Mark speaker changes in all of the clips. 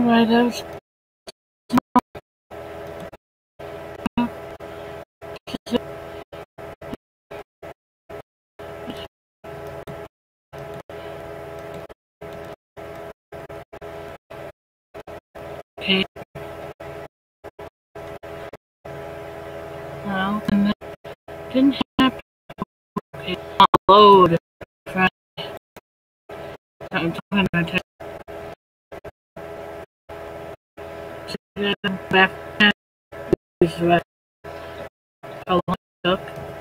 Speaker 1: Alright, that was okay. Well, and that didn't happen. Okay, load. I'm talking about back is how long it took.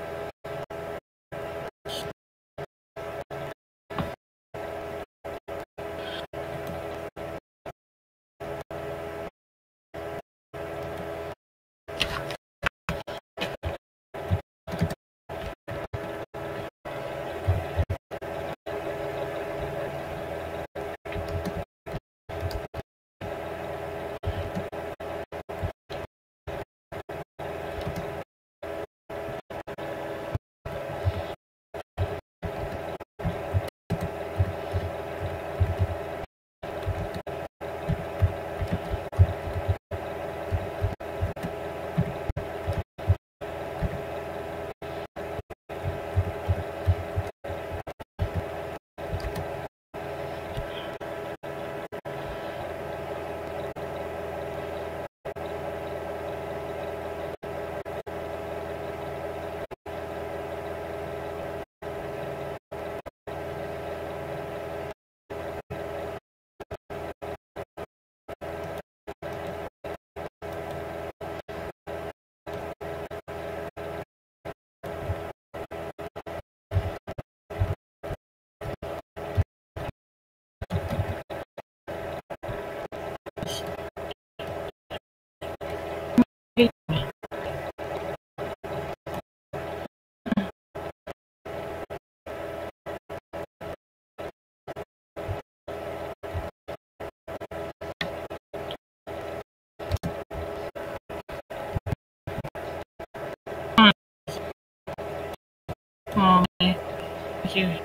Speaker 1: Oh, my. Thank you.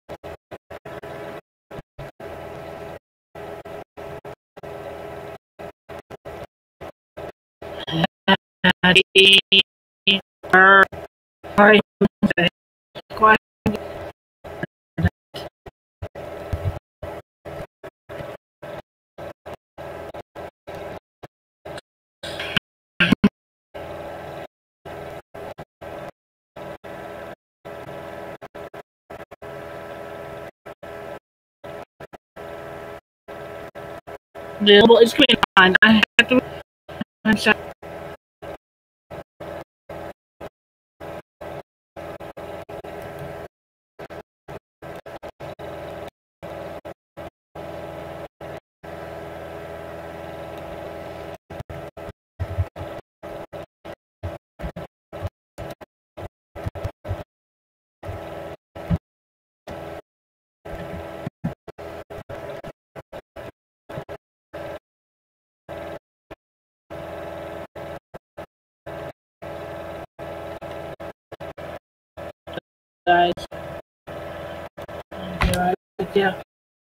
Speaker 1: Sorry. Quiet. Available. It's going on. I have to. I'm sorry. Guys. I'll be right with you.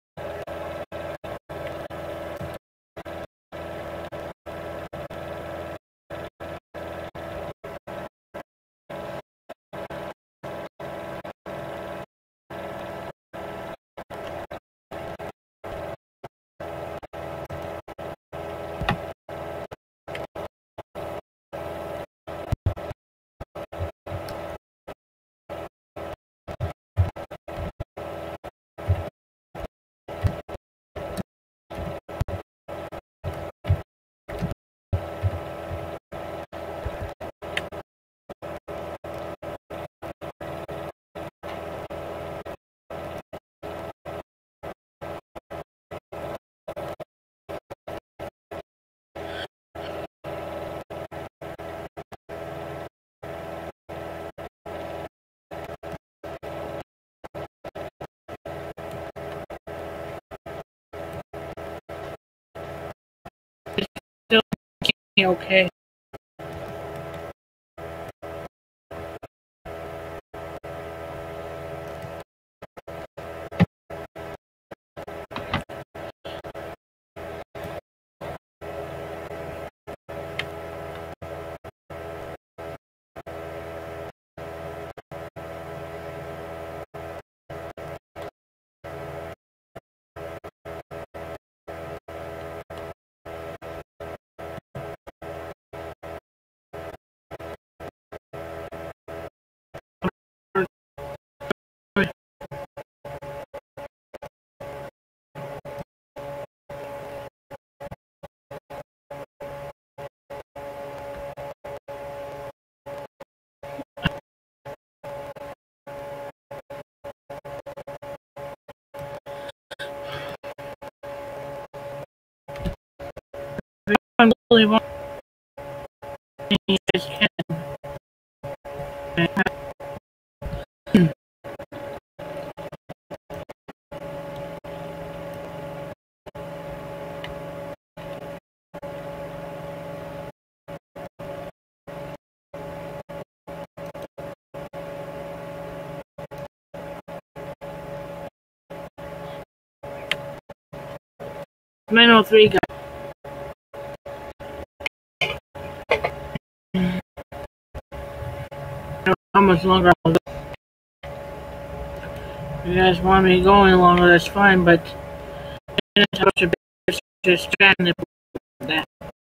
Speaker 1: Still okay. really want you guys can. Minor 3 guys. How much longer I'll go. If you guys want me going longer, that's fine, but just trying to that.